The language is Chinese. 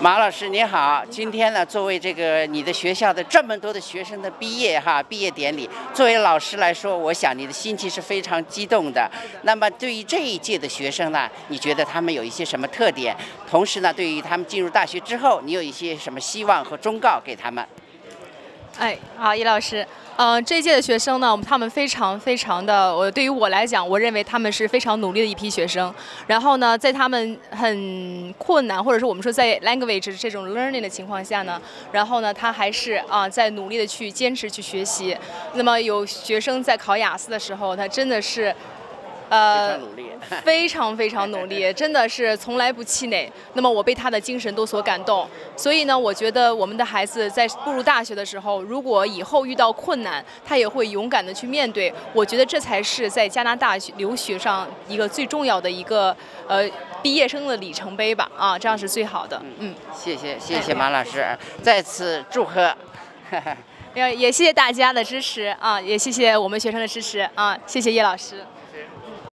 马老师你好，今天呢，作为这个你的学校的这么多的学生的毕业典礼，作为老师来说，我想你的心情是非常激动的。那么对于这一届的学生呢，你觉得他们有一些什么特点？同时呢，对于他们进入大学之后，你有一些什么希望和忠告给他们？ 好，叶老师。这一届的学生呢，他们非常的，对于我来讲，我认为他们是非常努力的一批学生。然后呢，在他们很困难，或者说我们说在 language 这种 learning 的情况下呢，然后呢，他还是在努力的去坚持去学习。那么有学生在考雅思的时候，他真的是。非常努力，真的是从来不气馁。那么我被他的精神都所感动，所以呢，我觉得我们的孩子在步入大学的时候，如果以后遇到困难，他也会勇敢的去面对。我觉得这才是在加拿大留学上一个最重要的一个毕业生的里程碑吧。这样是最好的。 谢谢马老师，再次祝贺。 也谢谢大家的支持也谢谢我们学生的支持谢谢叶老师。